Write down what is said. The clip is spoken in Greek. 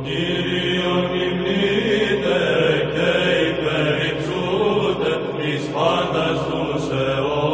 Kyrion imnite, και υπερυψούτε εις πάντας τους αιώνας.